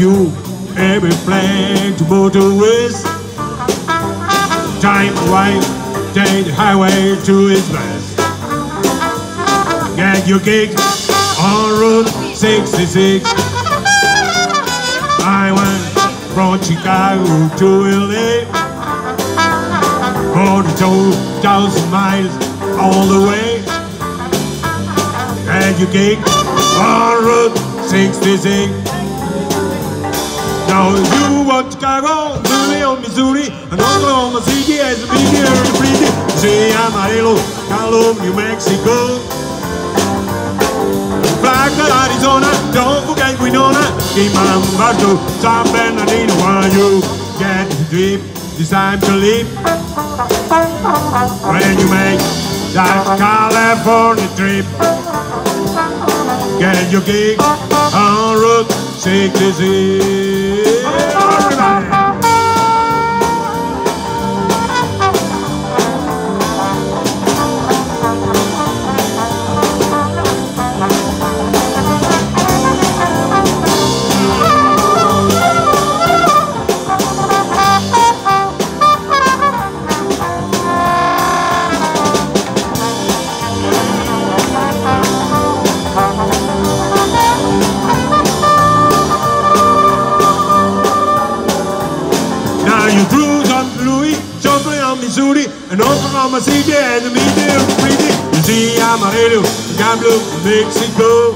you every flag to motorways. Time right, take the highway to its best. Get your gig on Route 66. I went from Chicago to LA, 42,000 miles all the way. Get your gig on Route 66. Now you want Chicago, Missouri, and Oklahoma City as a media and pretty. Say Amarillo, Carlo, New Mexico. Flagler, Arizona, don't forget Winona. Kimambato, San Bernardino. While you get the dream, it's time to leave. When you make that California trip, get your gig on Route 66. You cruise on Louis, jumping on Missouri, and Oklahoma City, and the media pretty. You see Amarillo, Gamblo, Mexico.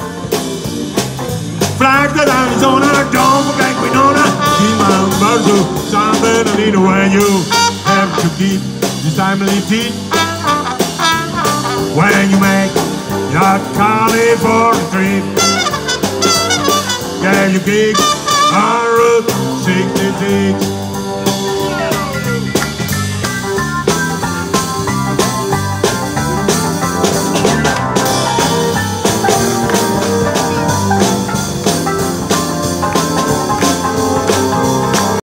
Flagler, Arizona, don't forget Winona. Kimambato, San Bernardino, where you have to keep this timely teeth. When you make your California trip, get your gig on Route 66.